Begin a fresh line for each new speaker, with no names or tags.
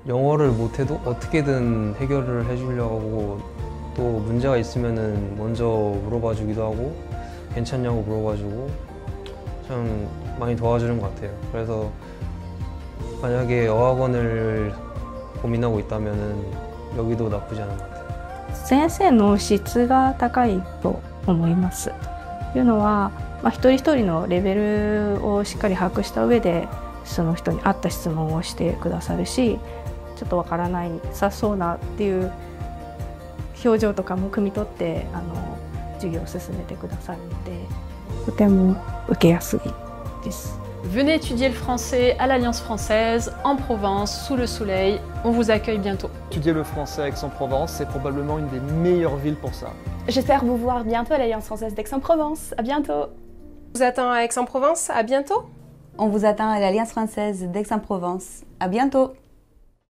영어를 못해도 어떻게든 해결을 해주려고 또 문제가 있으면은 먼저 물어봐 주기도 하고 괜찮냐고 물어봐 주고 참 많이 도와주는 것 같아요. 그래서 만약에 어학원을 고민하고 있다면은 여기도 나쁘지 않은 것 같아요.
先生の質が高いと思います。というのは、一人一人のレベルをしっかり把握した上でその人に合った質問をしてくださるし、ちょっとわからないさそうなっていう表情とかも汲み取って授業を進めてくださるので、とても受けやすいです。
Venez étudier le français à l'Alliance française, en Provence, sous le soleil. On vous accueille bientôt.
Étudier le français à Aix-en-Provence, c'est probablement une des meilleures villes pour ça.
J'espère vous voir bientôt à l'Alliance française d'Aix-en-Provence. À bientôt.
On vous attend à Aix-en-Provence. À bientôt.
On vous attend à l'Alliance française d'Aix-en-Provence. À bientôt.